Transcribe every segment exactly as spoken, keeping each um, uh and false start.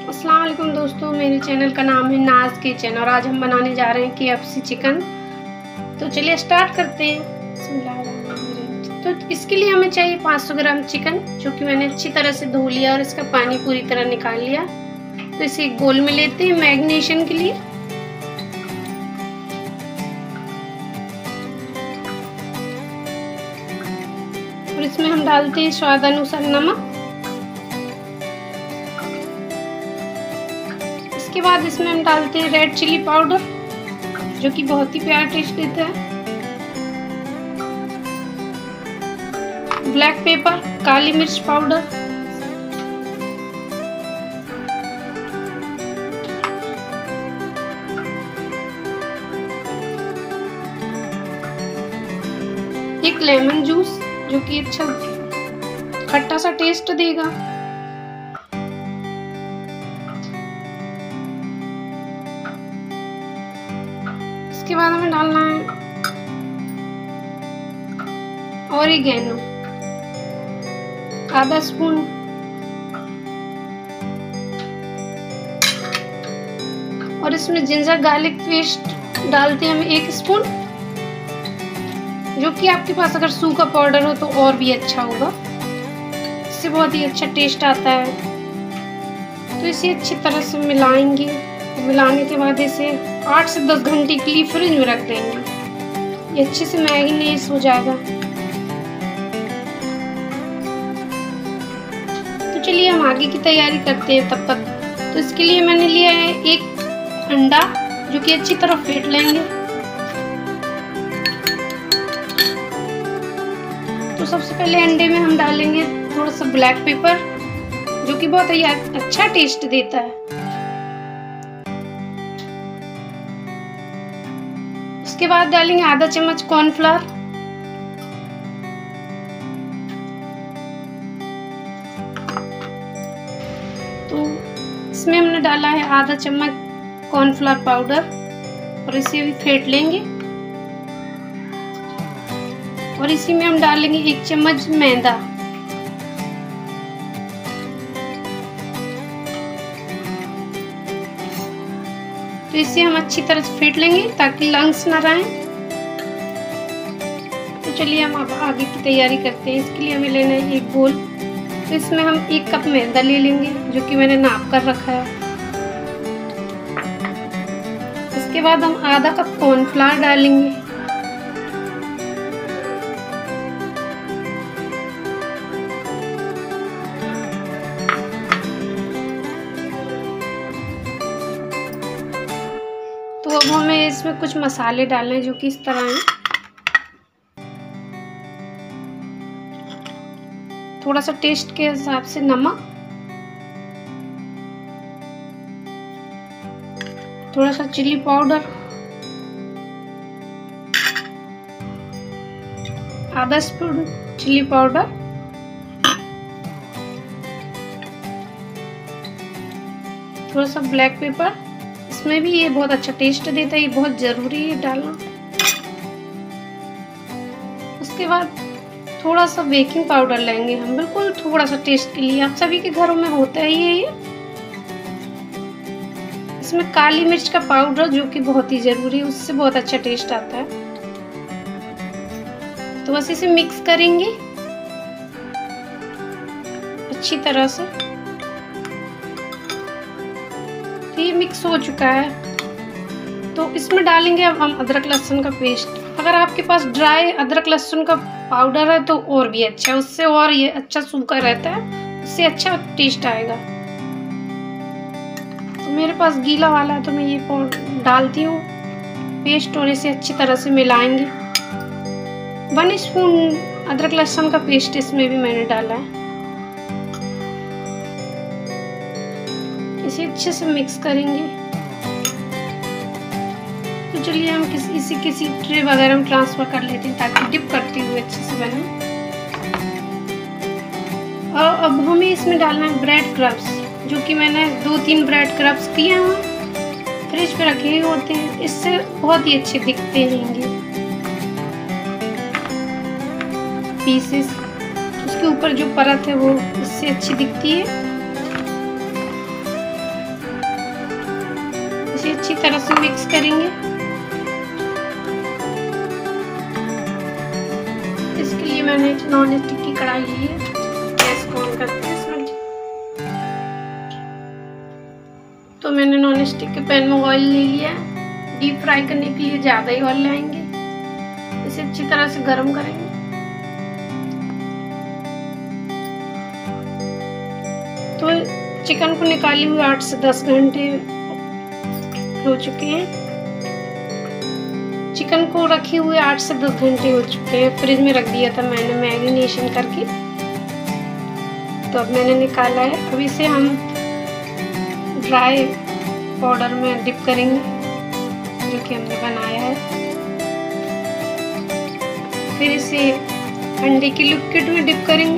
अस्सलाम वालेकुम दोस्तों, मेरे चैनल का नाम है नाज किचन और आज हम बनाने जा रहे हैं के एफ सी चिकन। तो चलिए स्टार्ट करते हैं। बिस्मिल्लाहिर्रहमानिर्रहीम। तो इसके लिए हमें चाहिए पाँच सौ ग्राम चिकन, जो कि मैंने अच्छी तरह से धो लिया और इसका पानी पूरी तरह निकाल लिया। तो इसे एक बोल में लेते हैं मैरिनेशन के लिए। और इसमें हम डालते हैं स्वाद अनुसार नमक। इसके बाद इसमें हम डालते हैं रेड चिली पाउडर, जो कि बहुत ही प्यारा टेस्ट देता है। ब्लैक पेपर, काली मिर्च पाउडर, एक लेमन जूस, जो कि अच्छा खट्टा सा टेस्ट देगा। इसके बाद हमें डालना है ऑरिगेनो आधा स्पून, और इसमें जिंजर गार्लिक पेस्ट डालते हैं हम एक स्पून, जो कि आपके पास अगर सूखा पाउडर हो तो और भी अच्छा होगा, इससे बहुत ही अच्छा टेस्ट आता है। तो इसे अच्छी तरह से मिलाएंगे। मिलाने के बाद इसे आठ से दस घंटे के लिए फ्रिज में रख देंगे। ये अच्छे से मैरिनेट हो जाएगा। तो चलिए हम आगे की तैयारी करते हैं तब तक। तो इसके लिए मैंने लिया है एक अंडा, जो कि अच्छी तरह फेंट लेंगे। तो सबसे पहले अंडे में हम डालेंगे थोड़ा सा ब्लैक पेपर, जो कि बहुत ही अच्छा टेस्ट देता है। उसके बाद डालेंगे आधा चम्मच कॉर्नफ्लावर, तो इसमें हमने डाला है आधा चम्मच कॉर्नफ्लावर पाउडर, और इसे भी फेंट लेंगे। और इसी में हम डालेंगे एक चम्मच मैदा, तो इसे हम अच्छी तरह से फेंट लेंगे ताकि लंग्स ना रहें। तो चलिए हम अब आगे की तैयारी करते हैं। इसके लिए हमें लेना है एक बोल। तो इसमें हम एक कप मैदा ले लेंगे, जो कि मैंने नाप कर रखा है। इसके बाद हम आधा कप कॉर्नफ्लावर डालेंगे, तो अब हमें इसमें कुछ मसाले डालने हैं, जो कि इस तरह हैं। थोड़ा सा टेस्ट के हिसाब से नमक, थोड़ा सा चिली पाउडर, आधा स्पून चिली पाउडर, थोड़ा सा ब्लैक पेपर। इसमें भी ये बहुत अच्छा टेस्ट देता है, ये बहुत ज़रूरी है डालना। उसके बाद थोड़ा सा बेकिंग पाउडर लेंगे हम, बिल्कुल थोड़ा सा टेस्ट के लिए। आप सभी के घरों में होता ही है ये। इसमें काली मिर्च का पाउडर, जो कि बहुत ही ज़रूरी है, उससे बहुत अच्छा टेस्ट आता है। तो बस इसे मिक्स करेंगे अच्छी तरह से। तो ये मिक्स हो चुका है। तो इसमें डालेंगे अब हम अदरक लहसुन का पेस्ट। अगर आपके पास ड्राई अदरक लहसुन का पाउडर है तो और भी अच्छा है, उससे और ये अच्छा सूखा रहता है, उससे अच्छा टेस्ट आएगा। तो मेरे पास गीला वाला है, तो मैं ये डालती हूँ पेस्ट, और इसे अच्छी तरह से मिलाएंगे। वन स्पून अदरक लहसुन का पेस्ट इसमें भी मैंने डाला है। इसे अच्छे से मिक्स करेंगे। तो चलिए हम किसी इसे किसी ट्रे वगैरह में ट्रांसफर कर लेते हैं, ताकि डिप करते हुए अच्छे से बने। और अब हमें इसमें डालना है ब्रेड क्रम्स, जो कि मैंने दो तीन ब्रेड क्रम्स किए हैं, फ्रिज पे रखे होते हैं, इससे बहुत ही अच्छे दिखते हैं पीसेस। उसके ऊपर जो परत है वो इससे अच्छी दिखती है। इसे अच्छी तरह से मिक्स करेंगे। इसके लिए मैंने एक नॉन स्टिक की कढ़ाई ली है। गैस को ऑन करते हैं इसमें। तो मैंने नॉन स्टिक के पैन में ऑयल ले लिया है। डीप फ्राई करने के लिए ज़्यादा ही ऑयल लाएंगे। इसे अच्छी तरह से गर्म करेंगे। तो चिकन को निकाले हुए आठ से दस घंटे हो चुके हैं। चिकन को रखे हुए आठ से दस घंटे हो चुके हैं। फ्रिज में रख दिया था मैंने मैरिनेशन करके। तो अब मैंने निकाला है। अब इसे हम ड्राई पाउडर में डिप करेंगे जो कि हमने बनाया है। फिर इसे अंडे की लिक्विड में डिप करेंगे।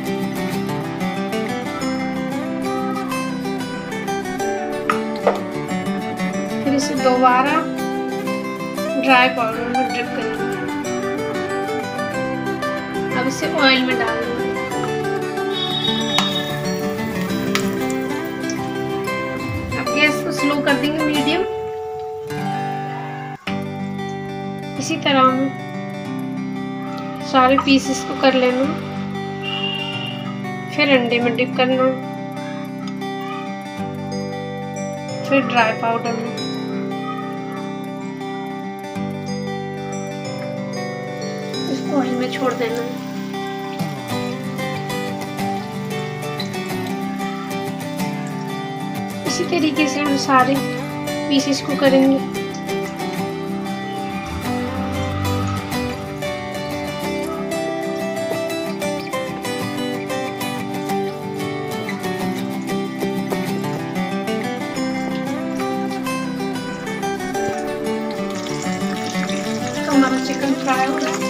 फिर इसे दोबारा ड्राई पाउडर में डिप करेंगे। अब इसे ऑयल में डाल देंगे। अब गैस को स्लो कर देंगे मीडियम। इसी तरह हम सारे पीसेस को कर लेना। फिर अंडे में डिप करना। फिर ड्राई पाउडर में। इसको ऑयल में छोड़ देना। इसी तरीके से हम सारे पीसेस को करेंगे। हमारा चिकन फ्राई हो रहा है।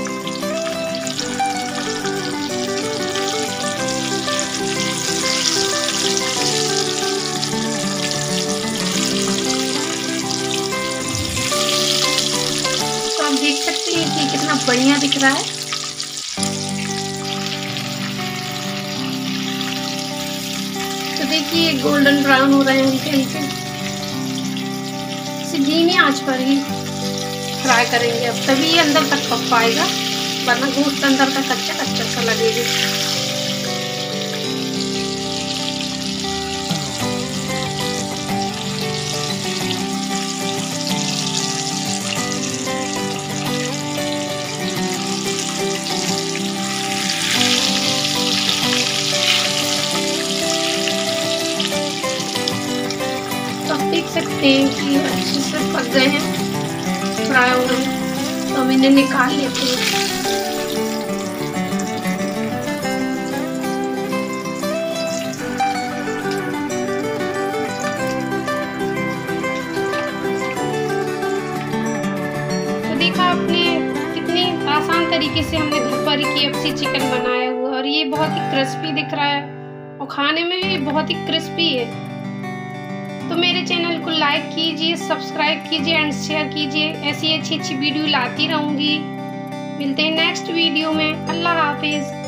तो आप देख सकते हैं कि कितना बढ़िया दिख रहा है। तो देखिए गोल्डन ब्राउन हो रहे हैं हल्के हल्के। इसे धीमी आंच पर ही फ्राई करेंगे। अब तभी अंदर तक पक पाएगा, वरना गोश्त अंदर तक कच्चा कच्चा सा लगेगा। तो आप देख सकते हैं कि अच्छे से पक गए हैं, फ्राई हो गए। तो हम इन्हें निकाल लेते हैं। तो देखा आपने कितनी आसान तरीके से हमने घर पर ही के एफ सी चिकन बनाया हुआ, और ये बहुत ही क्रिस्पी दिख रहा है और खाने में भी बहुत ही क्रिस्पी है। तो मेरे चैनल को लाइक कीजिए, सब्सक्राइब कीजिए एंड शेयर कीजिए। ऐसी अच्छी अच्छी वीडियो लाती रहूँगी। मिलते हैं नेक्स्ट वीडियो में। अल्लाह हाफिज़।